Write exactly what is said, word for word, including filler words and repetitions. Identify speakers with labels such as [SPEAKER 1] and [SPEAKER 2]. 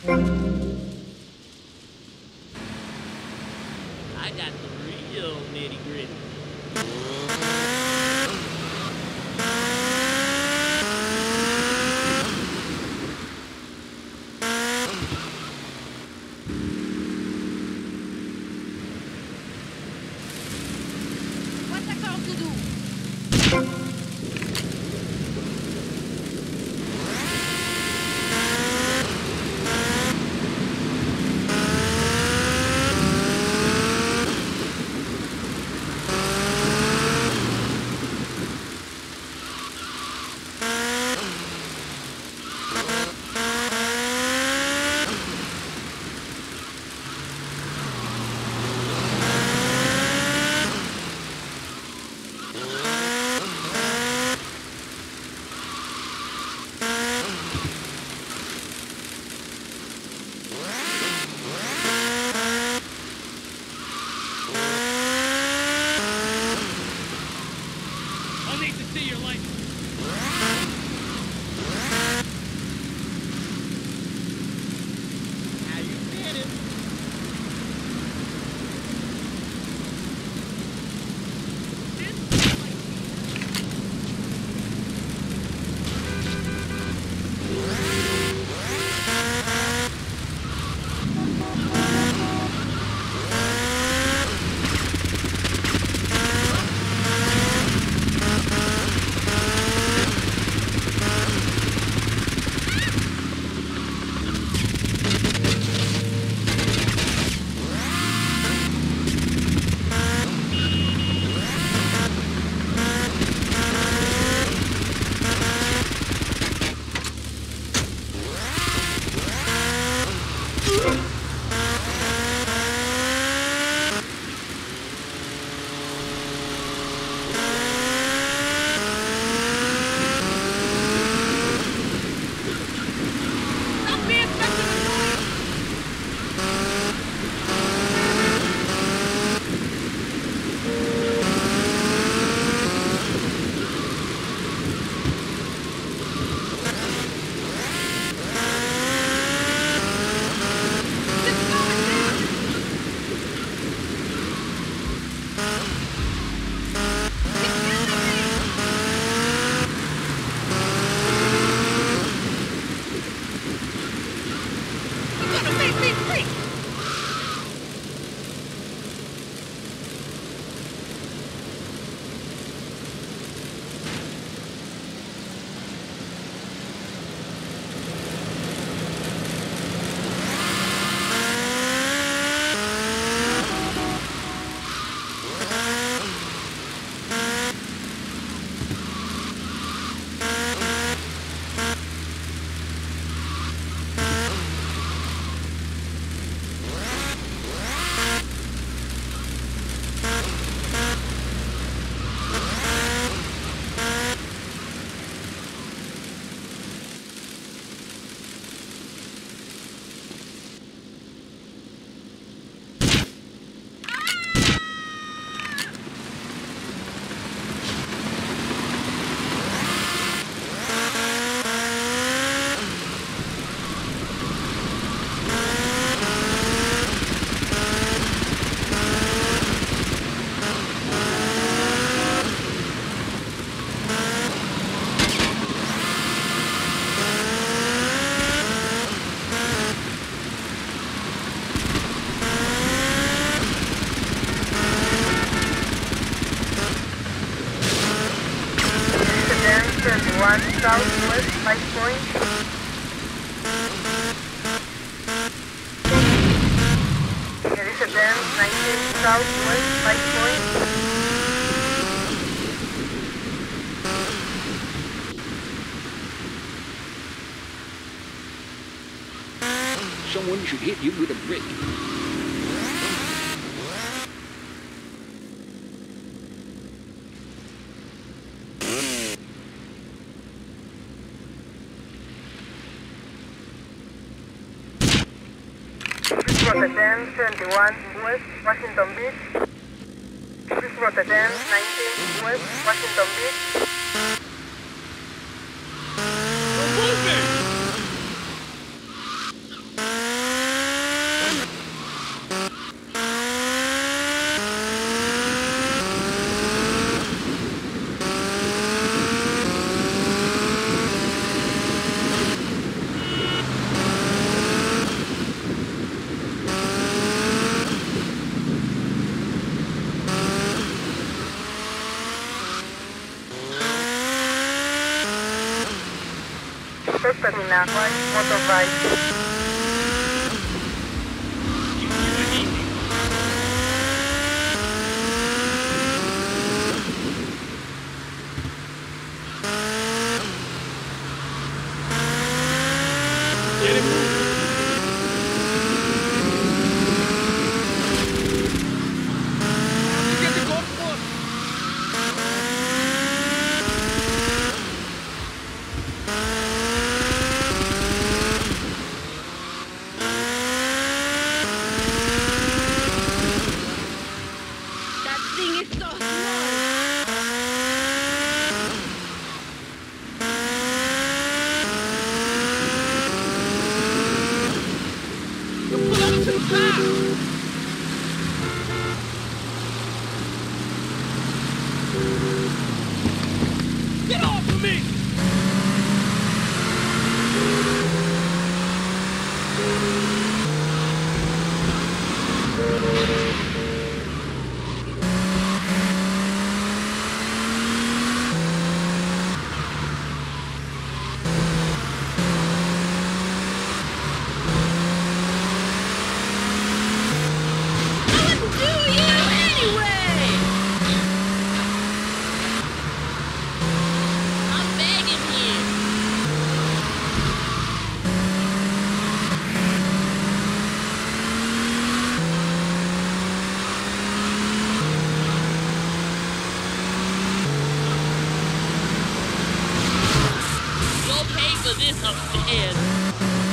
[SPEAKER 1] I got the real nitty gritty.
[SPEAKER 2] What's the call to do?
[SPEAKER 1] I'll need to see your license. How you feeling?
[SPEAKER 2] Stop being such an annoyance! Just go and do it! You're gonna make me free!
[SPEAKER 3] thirty-one Southwest Five Point. Elizabeth nineteen Southwest Five Point.
[SPEAKER 4] Someone should hit you with a brick.
[SPEAKER 3] Rotterdam seventy-one West Washington Beach. This is Rotterdam nineteen West Washington Beach.
[SPEAKER 1] We're moving!
[SPEAKER 3] Testatina, one motorbike.
[SPEAKER 4] Get him. Get the golf club.
[SPEAKER 2] That thing is so small.
[SPEAKER 4] Pull up to the car. Get off of me!
[SPEAKER 2] What do you anyway?
[SPEAKER 1] I'm begging you. You'll pay for this upstairs.